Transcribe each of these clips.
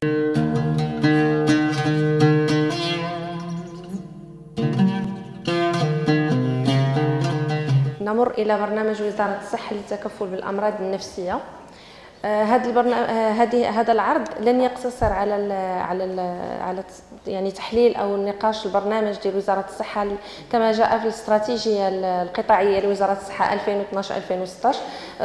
نمر إلى برنامج وزارة الصحة للتكفل بالأمراض النفسية. هذا العرض لن يقتصر على يعني تحليل او نقاش البرنامج ديال وزاره الصحه كما جاء في الاستراتيجيه القطاعيه لوزاره الصحه 2012 2016،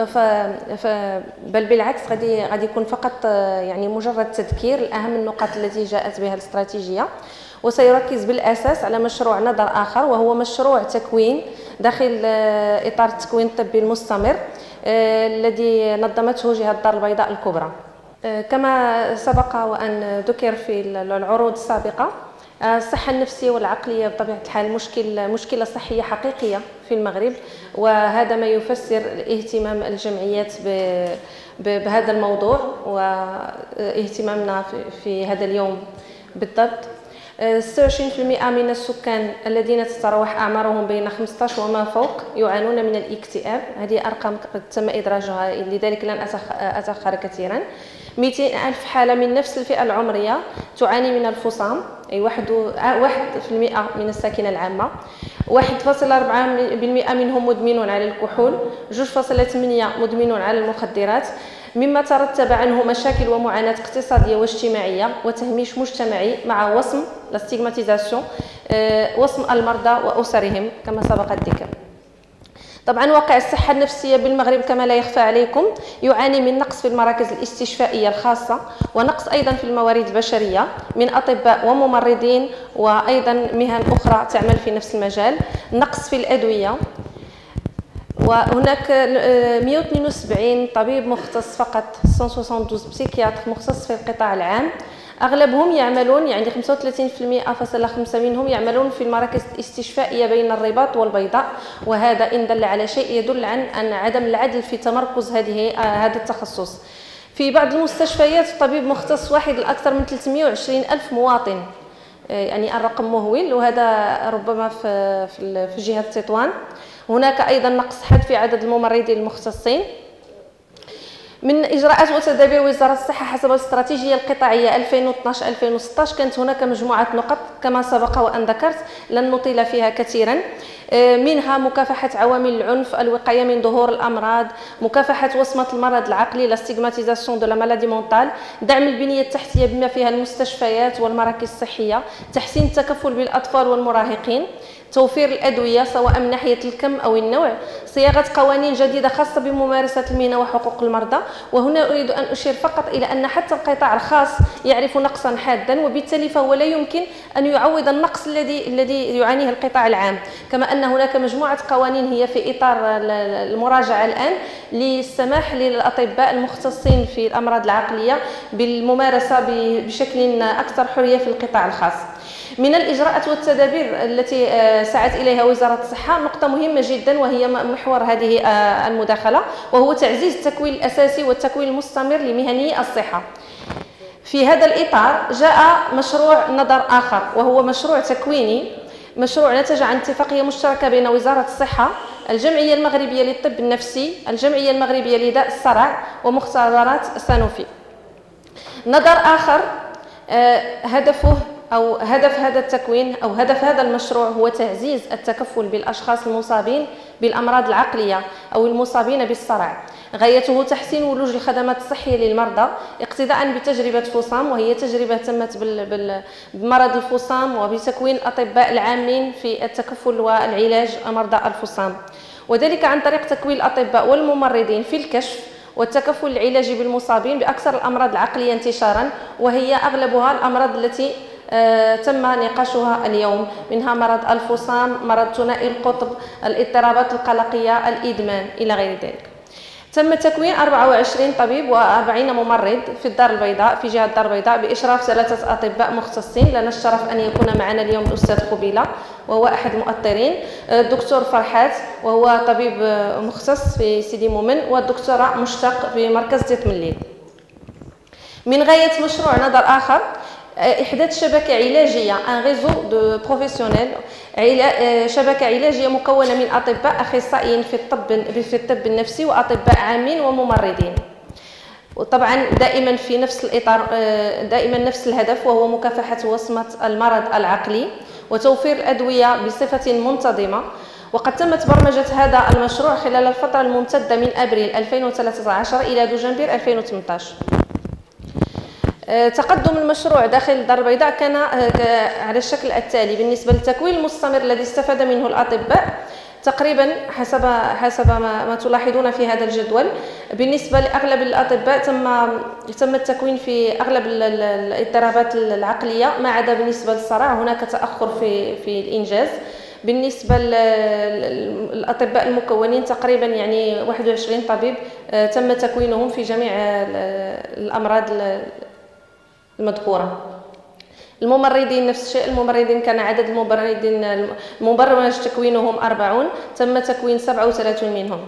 بل بالعكس غادي يكون فقط يعني مجرد تذكير الاهم النقاط التي جاءت بها الاستراتيجيه، وسيركز بالاساس على مشروع نظر اخر، وهو مشروع تكوين داخل اطار التكوين الطبي المستمر الذي نظمته جهة الدار البيضاء الكبرى. كما سبق وأن ذكر في العروض السابقة، الصحة النفسية والعقلية بطبيعة الحال مشكلة صحية حقيقية في المغرب، وهذا ما يفسر اهتمام الجمعيات بهذا الموضوع واهتمامنا في هذا اليوم بالضبط. 26% من السكان الذين تتراوح أعمارهم بين 15 وما فوق يعانون من الاكتئاب. هذه أرقام تم إدراجها، لذلك لن أتأخر كثيرا. 200 ألف حالة من نفس الفئة العمرية تعاني من الفصام، أي 1% من الساكنة العامة. 1.4% منهم مدمنون على الكحول، 2.8 مدمنون على المخدرات، مما ترتب عنه مشاكل ومعاناة اقتصادية واجتماعية وتهميش مجتمعي مع وصم لاستيغماتيزاسيون، وصم المرضى وأسرهم كما سبق الذكر. طبعا واقع الصحة النفسية بالمغرب كما لا يخفى عليكم يعاني من نقص في المراكز الاستشفائية الخاصة، ونقص أيضا في الموارد البشرية من أطباء وممرضين وأيضا مهن أخرى تعمل في نفس المجال، نقص في الأدوية، وهناك 172 طبيب مختص فقط، 172 بسيكياتر مختص في القطاع العام، أغلبهم يعملون يعني 35.5% منهم يعملون في المراكز الاستشفائية بين الرباط والبيضاء، وهذا إن دل على شيء يدل عن عدم العدل في تمركز هذا التخصص. في بعض المستشفيات طبيب مختص واحد لأكثر من 320 ألف مواطن، يعني الرقم مهول، وهذا ربما في جهة تطوان. هناك أيضا نقص حاد في عدد الممرضين المختصين. من إجراءات وتدابير وزارة الصحة حسب الاستراتيجية القطاعية 2012-2016 كانت هناك مجموعة نقط كما سبق وأن ذكرت، لن نطيل فيها كثيرا، منها مكافحة عوامل العنف، الوقاية من ظهور الأمراض، مكافحة وصمة المرض العقلي لاستيغماتيزاسيون دو لا مالادي مونتال، دعم البنية التحتية بما فيها المستشفيات والمراكز الصحية، تحسين التكفل بالأطفال والمراهقين، توفير الأدوية سواء من ناحية الكم أو النوع، صياغة قوانين جديدة خاصة بممارسة المهنة وحقوق المرضى. وهنا أريد أن أشير فقط إلى أن حتى القطاع الخاص يعرف نقصا حادا، وبالتالي فهو لا يمكن أن يعوض النقص الذي يعانيه القطاع العام. كما أن هناك مجموعة قوانين هي في إطار المراجعة الآن للسماح للأطباء المختصين في الأمراض العقلية بالممارسة بشكل أكثر حرية في القطاع الخاص. من الإجراءات والتدابير التي سعت إليها وزارة الصحة نقطة مهمة جدا، وهي محور هذه المداخلة، وهو تعزيز التكوين الأساسي والتكوين المستمر لمهني الصحة. في هذا الإطار جاء مشروع نظر آخر، وهو مشروع تكويني، مشروع نتج عن اتفاقية مشتركة بين وزارة الصحة، الجمعية المغربية للطب النفسي، الجمعية المغربية لداء الصرع، ومختبرات سانوفي. نظر آخر هدف هذا التكوين أو هدف هذا المشروع هو تعزيز التكفل بالأشخاص المصابين بالأمراض العقلية أو المصابين بالصرع. غايته تحسين ولوج الخدمات الصحية للمرضى اقتداء بتجربة فصام، وهي تجربة تمت بمرض الفصام وبتكوين الأطباء العاملين في التكفل والعلاج مرضى الفصام، وذلك عن طريق تكوين الأطباء والممرضين في الكشف والتكفل العلاجي بالمصابين بأكثر الأمراض العقلية انتشارا، وهي أغلبها الأمراض التي تم نقاشها اليوم، منها مرض الفصام، مرض ثنائي القطب، الاضطرابات القلقية، الإدمان إلى غير ذلك. تم تكوين 24 طبيب و40 ممرض في الدار البيضاء، في جهة الدار البيضاء، بإشراف 3 أطباء مختصين. لنا الشرف أن يكون معنا اليوم الأستاذ قبيلة وهو أحد المؤطرين، الدكتور فرحات وهو طبيب مختص في سيدي مومن، والدكتورة مشتق في مركز تيتمليل. من غاية مشروع نظر آخر إحداث شبكة علاجية ان ريزو دو بروفيسيونيل، شبكة علاجية مكونة من أطباء أخصائيين في الطب النفسي وأطباء عامين وممرضين. وطبعا دائما في نفس الإطار، دائما نفس الهدف، وهو مكافحة وصمة المرض العقلي وتوفير الأدوية بصفة منتظمة. وقد تمت برمجة هذا المشروع خلال الفترة الممتدة من أبريل 2013 إلى دجنبر 2018. تقدم المشروع داخل الدار البيضاء كان على الشكل التالي: بالنسبة للتكوين المستمر الذي استفاد منه الأطباء تقريبا حسب ما تلاحظون في هذا الجدول، بالنسبة لأغلب الأطباء تم التكوين في أغلب الاضطرابات العقلية، ما عدا بالنسبة للصرع هناك تأخر في الإنجاز. بالنسبة للأطباء المكونين تقريبا يعني 21 طبيب تم تكوينهم في جميع الأمراض المذكورة. الممرضين نفس الشيء، الممرضين كان عدد الممرضين المبرمج تكوينهم 40، تم تكوين 37 منهم.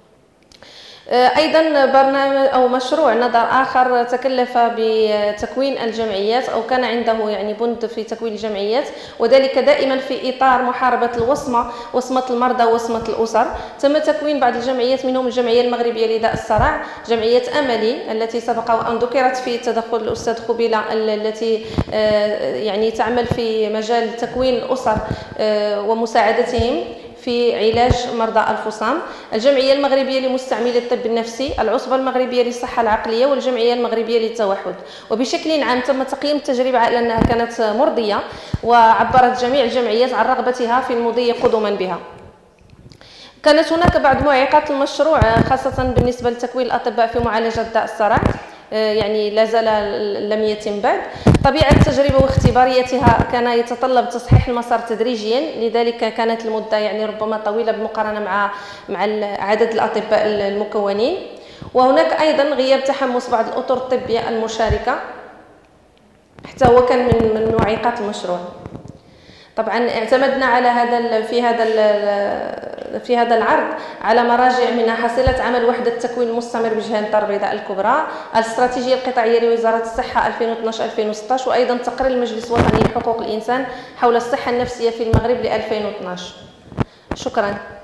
أيضا برنامج أو مشروع نظر آخر تكلف بتكوين الجمعيات، أو كان عنده يعني بند في تكوين الجمعيات، وذلك دائما في إطار محاربة وصمة المرضى ووصمة الأسر. تم تكوين بعض الجمعيات، منهم الجمعية المغربية لداء الصرع، جمعية أملي التي سبق وأن ذكرت في تدخل الأستاذ خبيلة، التي يعني تعمل في مجال تكوين الأسر ومساعدتهم في علاج مرضى الفصام، الجمعية المغربية لمستعملي الطب النفسي، العصبة المغربية للصحة العقلية، والجمعية المغربية للتوحد. وبشكل عام تم تقييم التجربة على أنها كانت مرضية، وعبرت جميع الجمعيات عن رغبتها في المضي قدما بها. كانت هناك بعض معيقات المشروع، خاصة بالنسبة لتكوين الأطباء في معالجة داء الصرع، يعني لا زال لم يتم بعد. طبيعة التجربة واختباريتها كان يتطلب تصحيح المسار تدريجيا، لذلك كانت المدة يعني ربما طويلة بالمقارنة مع عدد الأطباء المكونين. وهناك أيضا غياب تحمس بعض الأطر الطبية المشاركة، حتى هو كان من معيقات المشروع. طبعا اعتمدنا على في هذا العرض على مراجع منها حصيلة عمل وحدة التكوين المستمر بجهة الدار البيضاء الكبرى، الاستراتيجية القطاعية لوزارة الصحة 2012-2016، وأيضا تقرير المجلس الوطني لحقوق الإنسان حول الصحة النفسية في المغرب ل 2012. شكرا.